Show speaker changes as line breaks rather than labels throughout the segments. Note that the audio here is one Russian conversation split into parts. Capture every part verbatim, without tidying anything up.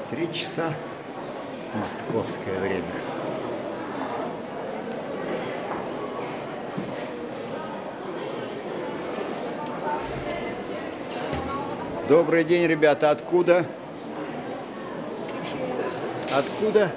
Три часа московское время. Добрый день, ребята. Откуда? Откуда?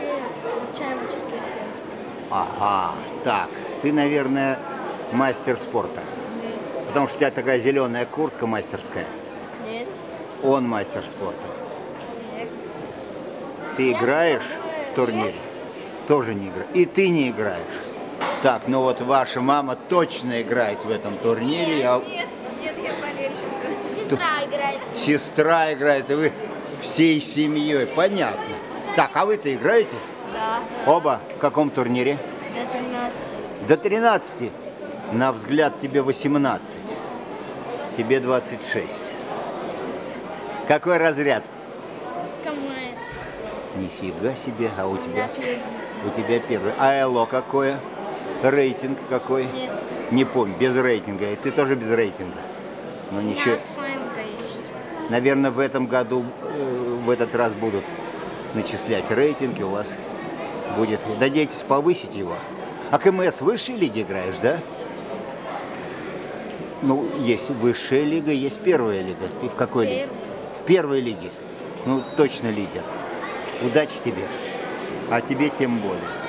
Ага, так. Ты, наверное, мастер спорта.
Нет.
Потому что у тебя такая зеленая куртка мастерская.
Нет.
Он мастер спорта.
Нет.
Ты
Я
играешь
с тобой
в турнире? Тоже не играешь. И ты не играешь. Так, ну вот ваша мама точно играет в этом турнире. Я...
Нет, нет, я болельщица. Сестра играет.
Сестра играет, и вы всей семьей. Понятно. Так, а вы-то играете?
Да.
Оба? В каком турнире?
До тринадцати.
До тринадцати. На взгляд тебе восемнадцать. Тебе двадцать шесть. Какой разряд?
КМС.
Нифига себе. А у тебя?
На первый.
У тебя первый. А ЭЛО какое? Рейтинг какой?
Нет.
Не помню. Без рейтинга. И ты тоже без рейтинга. Но
У меня
ничего.
от слаймка есть.
Наверное, в этом году, э, в этот раз будут начислять рейтинги. У вас будет. Надеетесь повысить его? А КМС в высшей лиге играешь, да? Ну, есть высшая лига, есть первая лига. Ты в какой лиге?
Первый.
В первой лиге. Ну, точно лидер. Удачи тебе. А тебе тем более.